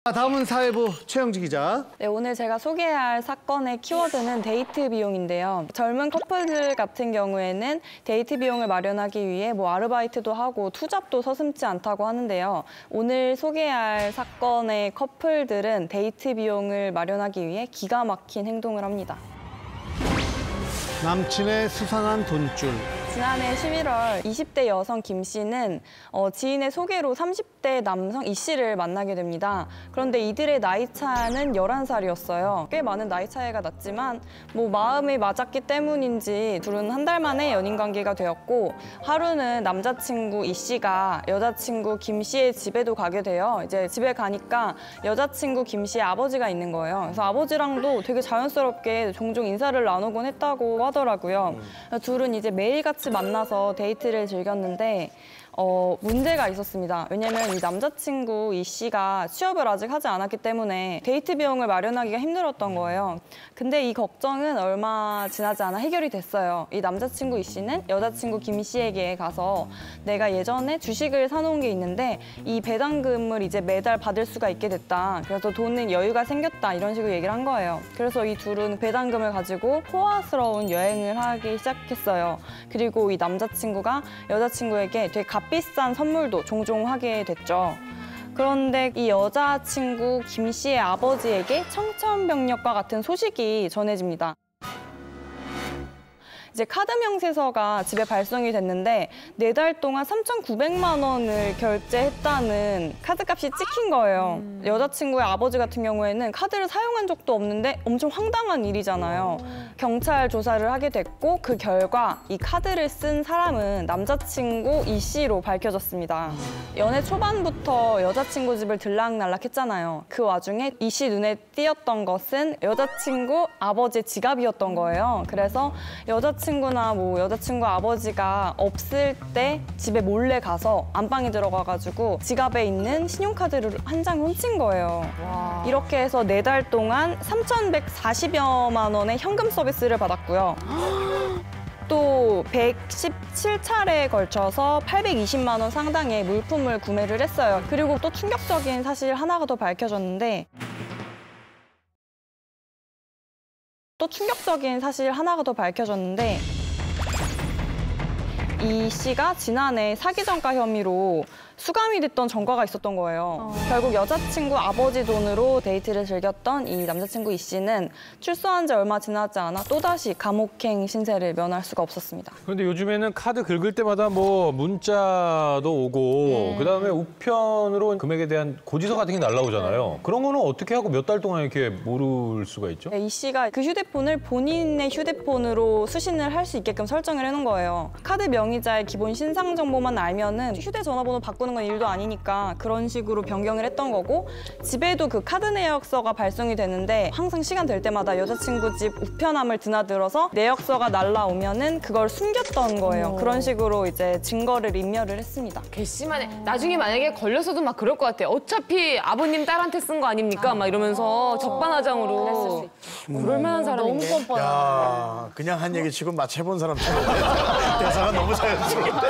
다음은 사회부 최영지 기자. 네, 오늘 제가 소개할 사건의 키워드는 데이트 비용인데요. 젊은 커플들 같은 경우에는 데이트 비용을 마련하기 위해 아르바이트도 하고 투잡도 서슴지 않다고 하는데요. 오늘 소개할 사건의 커플들은 데이트 비용을 마련하기 위해 기가 막힌 행동을 합니다. 남친의 수상한 돈줄. 지난해 11월 20대 여성 김 씨는 지인의 소개로 30대 남성 이 씨를 만나게 됩니다. 그런데 이들의 나이 차는 11살이었어요. 꽤 많은 나이 차이가 났지만 마음이 맞았기 때문인지 둘은 한 달 만에 연인 관계가 되었고, 하루는 남자친구 이 씨가 여자친구 김 씨의 집에도 가게 돼요. 이제 집에 가니까 여자친구 김 씨의 아버지가 있는 거예요. 그래서 아버지랑도 되게 자연스럽게 종종 인사를 나누곤 했다고 하더라고요. 둘은 이제 매일같이 만나서 데이트를 즐겼는데 문제가 있었습니다. 왜냐면 이 남자친구 이 씨가 취업을 아직 하지 않았기 때문에 데이트 비용을 마련하기가 힘들었던 거예요. 근데 이 걱정은 얼마 지나지 않아 해결이 됐어요. 이 남자친구 이 씨는 여자친구 김 씨에게 가서 내가 예전에 주식을 사놓은 게 있는데 이 배당금을 이제 매달 받을 수가 있게 됐다. 그래서 돈은 여유가 생겼다. 이런 식으로 얘기를 한 거예요. 그래서 이 둘은 배당금을 가지고 호화스러운 여행을 하기 시작했어요. 그리고 이 남자친구가 여자친구에게 되게 값비싼 선물도 종종 하게 됐죠. 그런데 이 여자친구 김 씨의 아버지에게 청천벽력과 같은 소식이 전해집니다. 이제 카드 명세서가 집에 발송이 됐는데 4달 동안 3,900만 원을 결제했다는 카드값이 찍힌 거예요. 여자친구의 아버지 같은 경우에는 카드를 사용한 적도 없는데 엄청 황당한 일이잖아요. 경찰 조사를 하게 됐고 그 결과 이 카드를 쓴 사람은 남자친구 이 씨로 밝혀졌습니다. 연애 초반부터 여자친구 집을 들락날락했잖아요. 그 와중에 이 씨 눈에 띄었던 것은 여자친구 아버지의 지갑이었던 거예요. 그래서 여자친구나 여자친구 아버지가 없을 때 집에 몰래 가서 안방에 들어가가지고 지갑에 있는 신용카드를 한 장 훔친 거예요. 와. 이렇게 해서 4달 동안 3,140여만 원의 현금 서비스를 받았고요. 또 117차례에 걸쳐서 820만 원 상당의 물품을 구매를 했어요. 그리고 또 충격적인 사실 하나가 더 밝혀졌는데 이 씨가 지난해 사기 전가 혐의로 수감이 됐던 전과가 있었던 거예요. 결국 여자친구 아버지 돈으로 데이트를 즐겼던 이 남자친구 이 씨는 출소한 지 얼마 지나지 않아 또다시 감옥행 신세를 면할 수가 없었습니다. 그런데 요즘에는 카드 긁을 때마다 문자도 오고 그다음에 우편으로 금액에 대한 고지서 같은 게 날라오잖아요. 그런 거는 어떻게 하고 몇 달 동안 이렇게 모를 수가 있죠? 이 씨가 그 휴대폰을 본인의 휴대폰으로 수신을 할 수 있게끔 설정을 해놓은 거예요. 카드 명의자의 기본 신상 정보만 알면은 휴대전화번호 바꾸는 건 일도 아니니까 그런 식으로 변경을 했던 거고, 집에도 그 카드 내역서가 발송이 되는데 항상 시간 될 때마다 여자친구 집 우편함을 드나들어서 내역서가 날라오면은 그걸 숨겼던 거예요. 그런 식으로 이제 증거를 인멸을 했습니다. 괘씸하네. 나중에 만약에 걸려서도 막 그럴 것 같아요. 어차피 아버님 딸한테 쓴 거 아닙니까? 막 이러면서 적반하장으로. 그럴 만한 사람인데. 너무 뻔뻔하다. 야, 그냥 한 얘기 치고 마치 해본 사람처럼 대사가 너무 자연스러운데.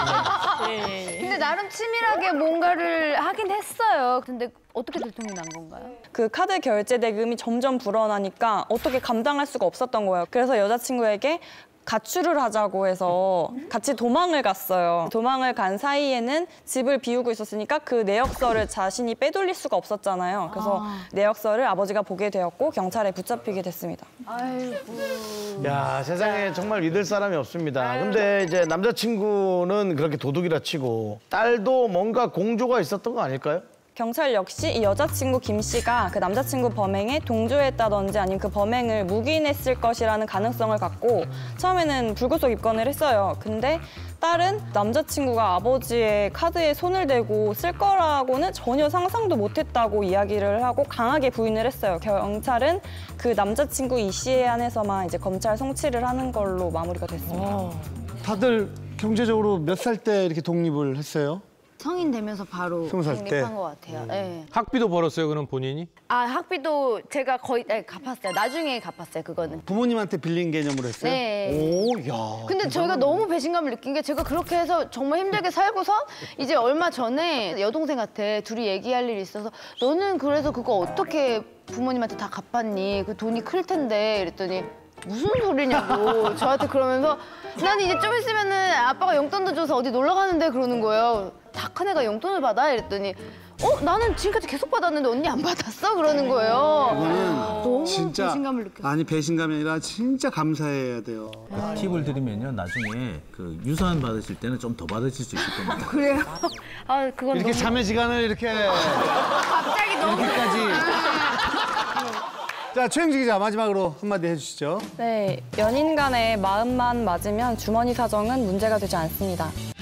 근데 나름 치밀하게 뭔가를 하긴 했어요. 근데 어떻게 들통이 난 건가요? 그 카드 결제 대금이 점점 불어나니까 어떻게 감당할 수가 없었던 거예요. 그래서 여자친구에게 가출을 하자고 해서 같이 도망을 갔어요. 도망을 간 사이에는 집을 비우고 있었으니까 그 내역서를 자신이 빼돌릴 수가 없었잖아요. 그래서 내역서를 아버지가 보게 되었고 경찰에 붙잡히게 됐습니다. 아이고. 야, 세상에 정말 믿을 사람이 없습니다. 근데 이제 남자친구는 그렇게 도둑이라 치고 딸도 뭔가 공조가 있었던 거 아닐까요? 경찰 역시 이 여자친구 김 씨가 그 남자친구 범행에 동조했다든지 아니면 그 범행을 묵인했을 것이라는 가능성을 갖고 처음에는 불구속 입건을 했어요. 근데 딸은 남자친구가 아버지의 카드에 손을 대고 쓸 거라고는 전혀 상상도 못했다고 이야기를 하고 강하게 부인을 했어요. 경찰은 그 남자친구 이 씨에 한해서만 이제 검찰 송치를 하는 걸로 마무리가 됐습니다. 다들 경제적으로 몇 살 때 이렇게 독립을 했어요? 성인 되면서 바로 20살 때? 독립한 것 같아요. 네. 학비도 벌었어요, 그럼 본인이? 아 학비도 제가 거의 갚았어요. 나중에 갚았어요. 그거는. 부모님한테 빌린 개념으로 했어요? 네. 오, 야. 근데 저희가 너무 배신감을 느낀 게 제가 그렇게 해서 정말 힘들게 살고서 이제 얼마 전에 여동생한테 둘이 얘기할 일이 있어서 너는 그래서 그거 어떻게 부모님한테 다 갚았니? 그 돈이 클 텐데 이랬더니 무슨 소리냐고 저한테 그러면서 난 이제 좀 있으면은 아빠가 용돈도 줘서 어디 놀러 가는데 그러는 거예요. 다 큰 애가 용돈을 받아? 이랬더니 나는 지금까지 계속 받았는데 언니 안 받았어? 그러는 거예요. 너무 진짜 배신감을 느꼈어요. 아니 배신감이 아니라 진짜 감사해야 돼요. 팁을 드리면요, 나중에 그 유산 받으실 때는 좀 더 받으실 수 있을 겁니다. 그래요? 아 그건 이렇게 너무 자매 시간을 이렇게 갑자기 너무 이렇게까지. 자, 최영지 기자 마지막으로 한마디 해주시죠. 네, 연인 간의 마음만 맞으면 주머니 사정은 문제가 되지 않습니다.